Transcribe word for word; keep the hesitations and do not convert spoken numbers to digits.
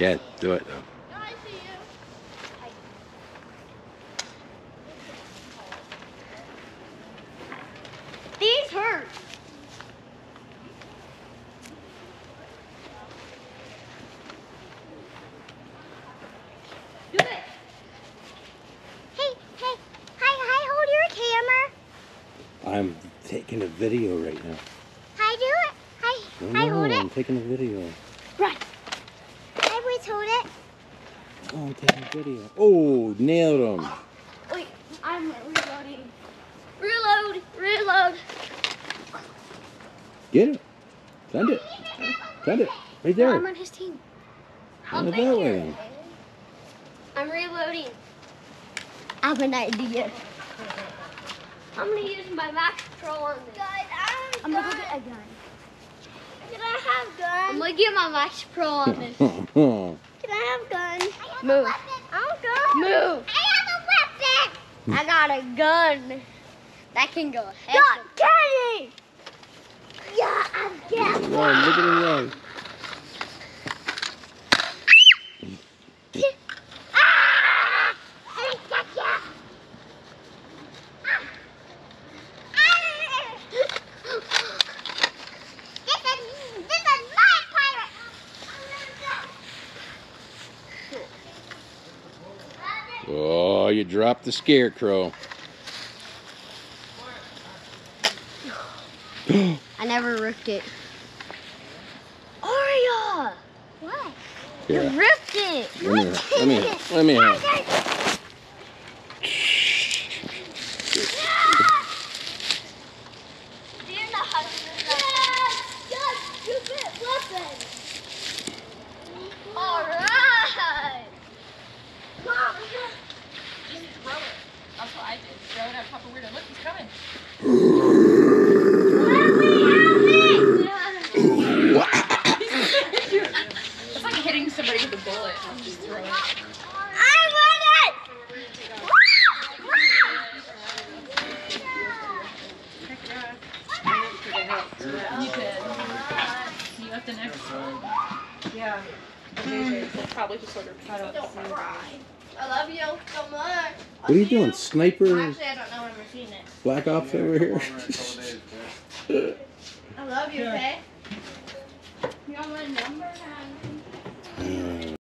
Yeah, do it though. I see you. These hurt. Do it. Hey, hey, hi, hi, hold your camera. I'm taking a video right now. Hi, do it. Hi, No, hi, no, hold I'm it. taking a video. Right. Hi, please hold it. Oh, I'm taking a video. Oh, nailed him. Wait, I'm reloading. Reload, reload. Get it. Send it. Send it. Right there. I'm on his team. Send it that way then. I'm reloading. I have an idea. I'm gonna use my Max Pro on this. Guys, I'm, I'm gonna go get a gun. Can I have gun? I'm gonna get my Max Pro on this. Can I have gun? I have Move. A weapon. I have gun. Move. I have a weapon. I got a gun. That can go ahead. Not kidding. Yeah, I'm getting one. Run, look at him run. Ah! I got ya. Ah. Ah. This is, this is my pirate. Oh, you dropped the scarecrow. I never ripped it. Aria! What? You Yeah. ripped it! Let me, let me, let me have. Do you know how to do that? Yes! You get weapon! Alright! Mom! Just throw it. That's what I did. Throw it at Papa Weirdo. Look, he's coming. It's like hitting somebody with a bullet. Just throw it. I want it! You did. You got the next one. Yeah. We'll probably just order pizza. Don't cry. I love you so much. What are you doing, sniper? Actually, I don't know. I've never seen it. Black Ops over here? I love you, okay?